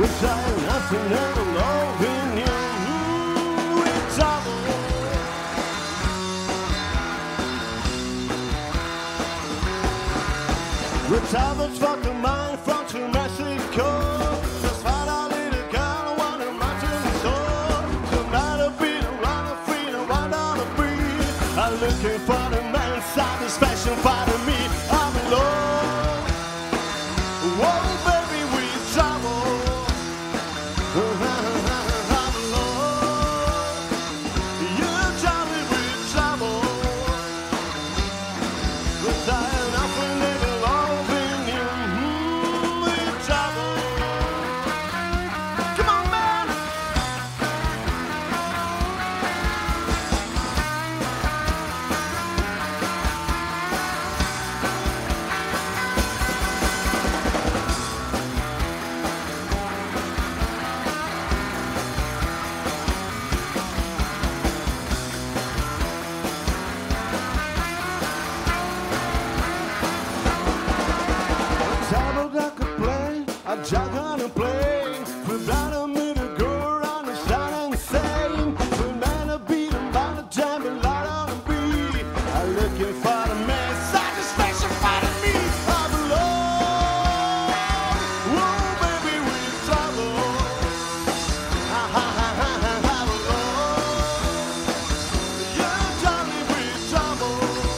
Without nothing ever loving you, with trouble. With troubles fucking mine from to Mexico. Just find a little girl, I want to mountain soul. Tonight I'll be the runner, free, the one on the breeze. I'm looking for the man, something special part of me. I'm alone. Whoa, baby, with trouble. I'm alone. You tell me with trouble. Without nothing ever loving you, with trouble. Come on, man. Trouble that could play, I jog on a plane. Without a minute, girl, understand and sane. For man to beat him by the time and light on the beat. I'm looking for the man, satisfaction part of me. I'm alone. Whoa, baby, with trouble. I'm alone. You tell me with trouble.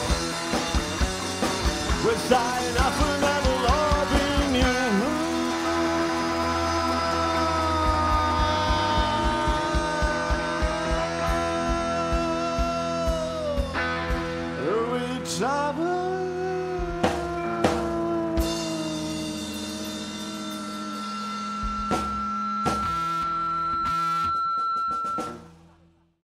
Without nothing ever loving you. With trouble.